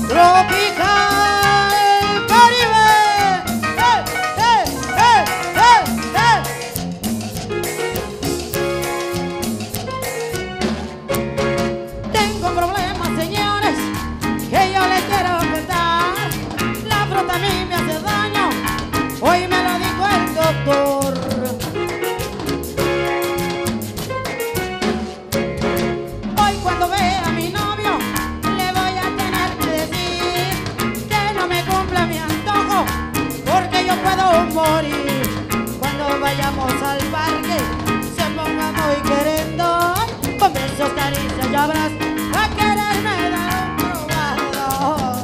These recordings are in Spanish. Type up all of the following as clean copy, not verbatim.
Tropical Caribe. Tengo problemas, señores, que yo les quiero contar. La fruta a mí me hace daño, hoy me lo dijo el doctor. Hoy cuando vea a mi novio le voy a tener que decir que no me cumple mi antojo, porque yo puedo morir. Cuando vayamos al parque se ponga muy querendón, con besos, caricias y abrazos a quererme dar un probador.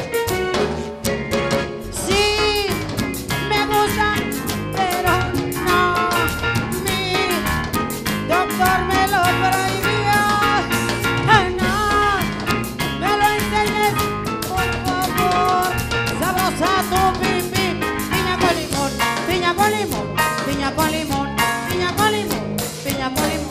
Sí, me gusta, pero no, mi doctor me lo prohibió. Ay, no, me lo enseñes, por favor. Sabrosa tu pipi, piña con limón, piña con limón, piña con limón, piña con limón, piña con limón.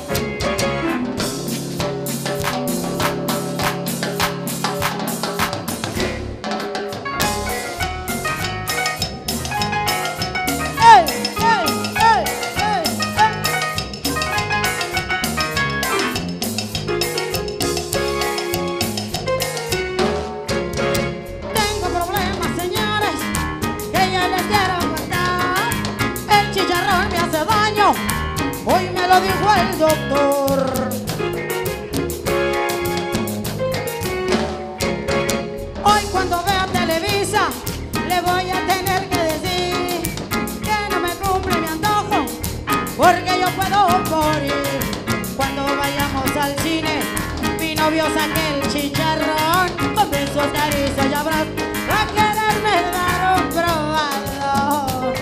¡Ey, ey, ey, ey, ey! Tengo problemas, señores, que yo les quiero contar. El chicharrón me hace daño, hoy me lo dijo el doctor. Hoy cuando vea Televisa le voy a tener que decir que no me cumple mi antojo, porque yo puedo morir. Cuando vayamos al cine mi novio saque el chicharrón, con besos, caricias y abrazos a quererme dar un probador.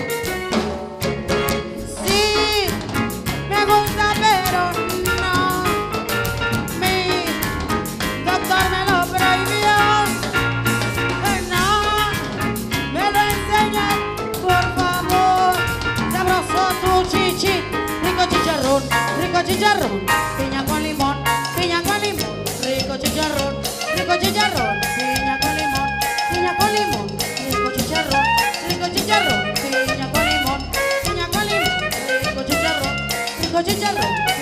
Sí, me gusta, pero no, mi doctor me lo prohibió. No, me lo enseñan, por favor. Sabroso tu chichi, rico chicharrón, piña con limón, piña con limón, rico chicharrón, piña con limón, rico chicharrón, piña con limón, rico chicharrón.